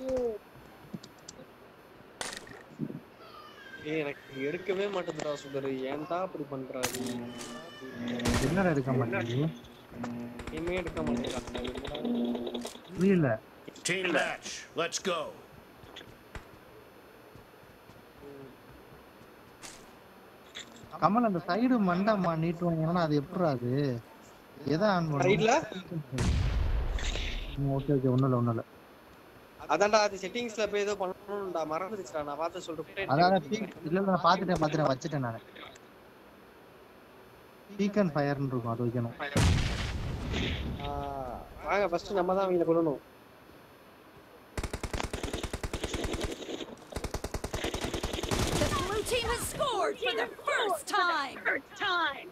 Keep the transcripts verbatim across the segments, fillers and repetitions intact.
ஏய் எனக்கு எடுக்கவே மாட்டேங்குதுடா சுடர், ஏன்டா அப்படி பண்றாரு? என்னடா எடுக்க மாட்டேங்குது? இனிமே எடுக்க மாட்டேங்கிறாங்க. புரியல. Team match, let's go. Kamal அந்த சைடு மண்டமா நீட்டுவாங்கன்னா அது எப்படிடா அது? எதை ஆன் பண்ணும்? சைடுல ஓகே ஓகே ஒண்ணும் இல்ல ஒண்ணும் இல்ல. அதான்டா அது செட்டிங்ஸ்ல போய் ஏதோ பண்ணணும்டா, மறந்துடுச்சுடா. நான் பார்த்து சொல்றேன். அதான் இல்ல இல்ல நான் பாத்துட்டேன் பாத்துட்டேன் வச்சுட்டேன் நானு. பீக் அண்ட் ஃபயர்னு இருக்கும், அது வைக்கணும். வாங்க ஃபர்ஸ்ட் நம்ம தான் அவங்கள கொல்லணும். The blue team has scored for the first time. First time.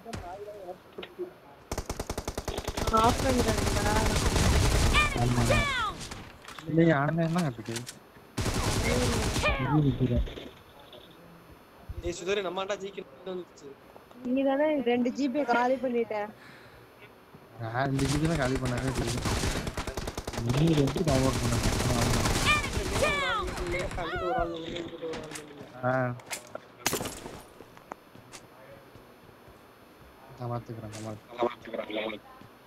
Off பண்ணிடுறேன்டா. Enemy down. நீங்க ஆனே என்ன கட்டுது? ஏய் சுதர் நம்மாண்டா ஜிக்கு வந்துச்சு. நீ தானே ரெண்டு ஜிபி காலி பண்ணிட்ட. நான் இந்த ஜிபி தான் காலி பண்ணாதே தெரியும். நீ ரெண்டு டவுன்லோட் பண்ணு. அங்கிட்டு ஒரு ஆள் நின்னு இங்கிட்டு ஒரு ஆள் நின்னு. ஆ நான் பாத்துக்கறேன் நான் பாத்துக்கறேன்.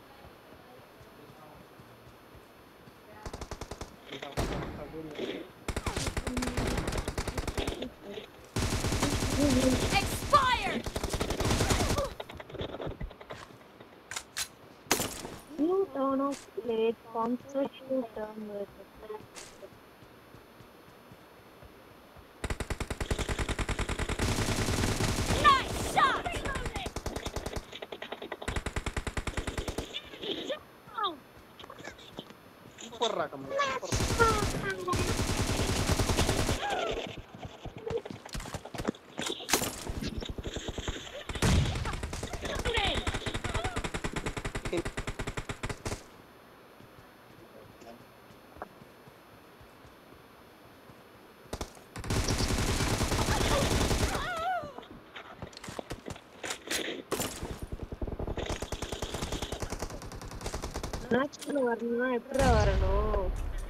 Expired. You turn off platforms to shoot them with. Nice shot. சூப்பர்ரா கம்பி. மேட்ச்ல வரணும்னா எப்படிடா வரணும்?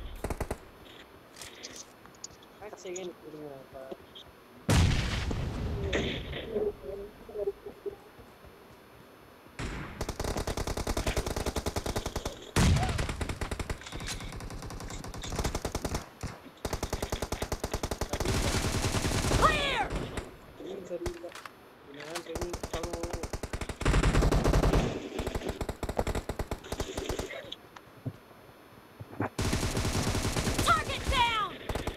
மேட்ச் செகண்ட் கொடுங்க அப்ப. Clear. டீம் சரியில்லை. நான் ட்ரெயினிங் பண்ணுவோம். Target down.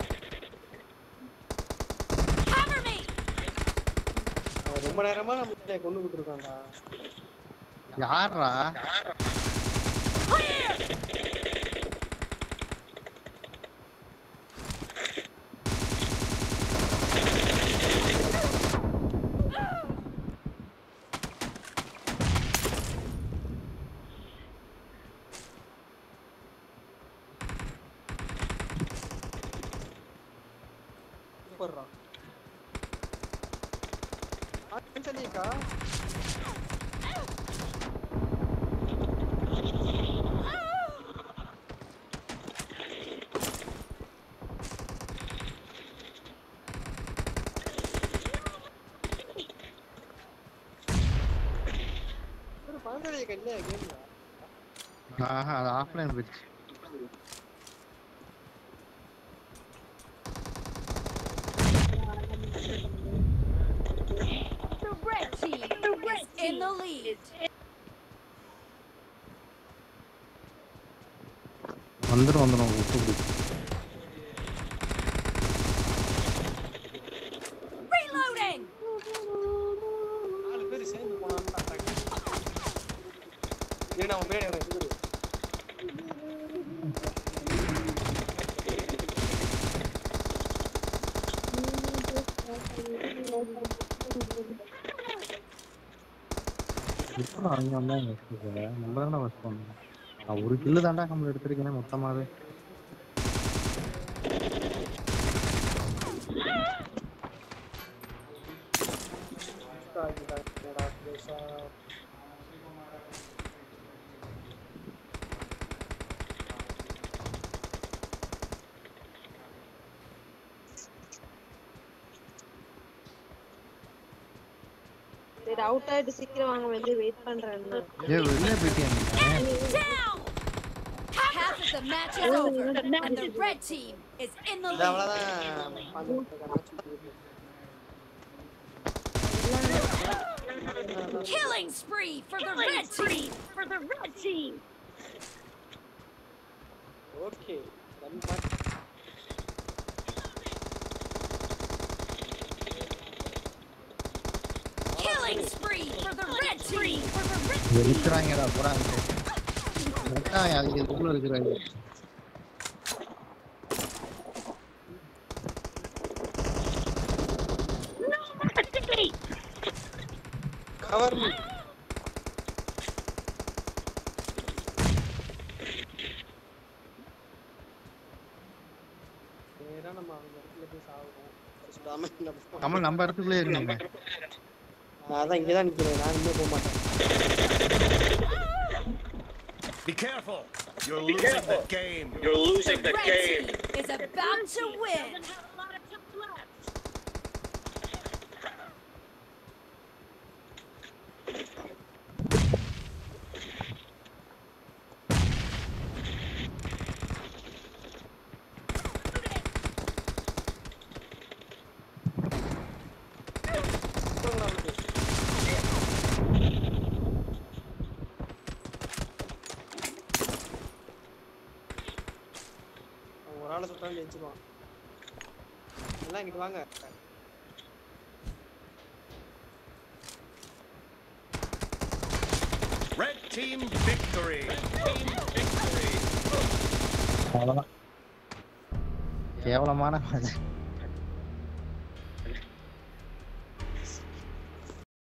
Cover me. அவன் ரொம்ப நேரமா நம்ம கொண்டு விட்டுருக்கான்டா. யாரா? Clear. சூப்பர்ரா. ஆன்சலிக்கா ஒரு பாந்தலைய கல்ல கேம்ல. ஆஹா அது ஆஃப்லைன் போச்சு. The red team is in the lead. வந்துரும் வந்துரும் விட்டு. Reloading. நாலு பேர் சேர்ந்து போனான்டா அட்டாக். ஏன்னா அவன் மேலே இறங்கி சுடு. இப்போ அவங்க வந்தாங்க வச்சுக்கோங்க. நம்ம தானே வச்சு பண்ணோம். நான் ஒரு கில்லு தாண்டா கம்மல் எடுத்திருக்கேன் மொத்தமாவே. சரி அவுட் ஆயிட்டு சீக்கிரம் வாங்க வெளிய வெயிட் பண்றேன் ஏய் வெளிய போயிட்டியா நீ Down! Half of the match is over, and the red team is in the இது lead. அவ்வளவுதான் பாத்துட்டு Killing spree for the red team. for the red team. Okay done பாட் Killing spree for the red team. For the red வெளுக்குறாங்கடா போறாங்க வெட்டாங்க அது இதுக்குள்ள இருக்குறாங்க கவர் மீ நேரா நம்ம அவங்க இடத்துல போய் சாவுறோம் சுடாம என்ன பண்ணுவோம்? கமல் நம்ம இடத்துக்குள்ளே இருங்க அதான் இங்க தான் நிக்கிறேன் நான் இன்னும் போக மாட்டேன் Be careful. You're losing the game. You're losing The the red game. team is about to win. அவன் ஒரு ஆளை சுட்டாலும் ஜெயிச்சிருவான் எல்லாம் இங்கிட்டு வாங்க Red team victory. Team victory. அவ்வளவுதான் கேவலமான